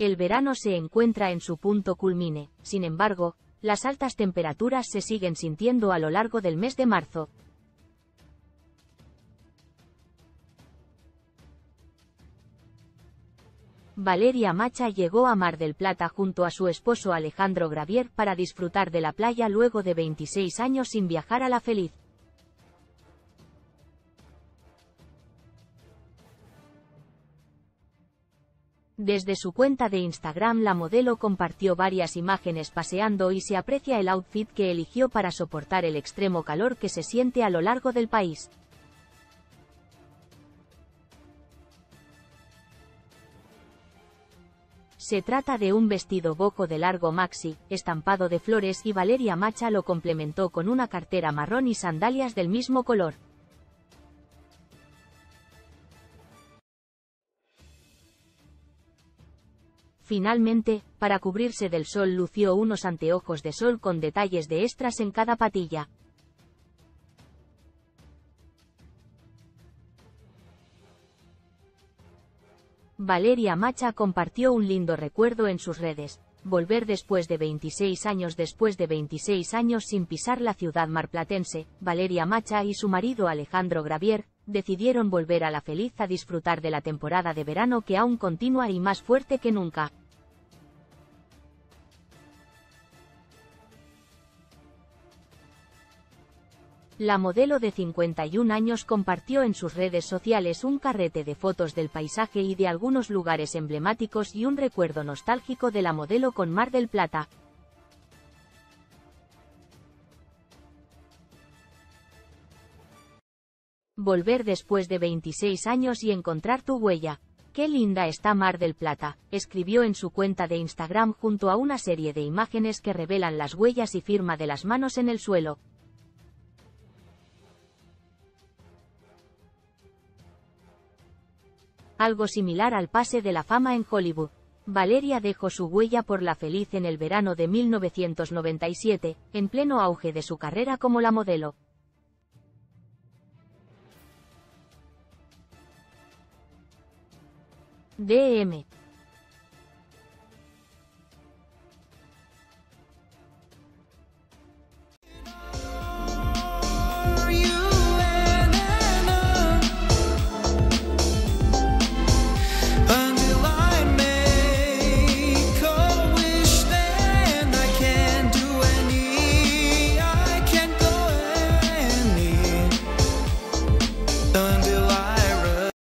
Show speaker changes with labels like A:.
A: El verano se encuentra en su punto culmine, sin embargo, las altas temperaturas se siguen sintiendo a lo largo del mes de marzo. Valeria Macha llegó a Mar del Plata junto a su esposo Alejandro Gravier para disfrutar de la playa luego de 26 años sin viajar a la feliz. Desde su cuenta de Instagram la modelo compartió varias imágenes paseando y se aprecia el outfit que eligió para soportar el extremo calor que se siente a lo largo del país. Se trata de un vestido boho de largo maxi, estampado de flores y Valeria Macha lo complementó con una cartera marrón y sandalias del mismo color. Finalmente, para cubrirse del sol lució unos anteojos de sol con detalles de extras en cada patilla. Valeria Macha compartió un lindo recuerdo en sus redes. Volver después de 26 años sin pisar la ciudad marplatense, Valeria Macha y su marido Alejandro Gravier, decidieron volver a la feliz a disfrutar de la temporada de verano que aún continúa y más fuerte que nunca. La modelo de 51 años compartió en sus redes sociales un carrete de fotos del paisaje y de algunos lugares emblemáticos y un recuerdo nostálgico de la modelo con Mar del Plata. Volver después de 26 años y encontrar tu huella. ¡Qué linda está Mar del Plata!, escribió en su cuenta de Instagram junto a una serie de imágenes que revelan las huellas y firma de las manos en el suelo. Algo similar al pase de la fama en Hollywood. Valeria dejó su huella por la feliz en el verano de 1997, en pleno auge de su carrera como la modelo. DM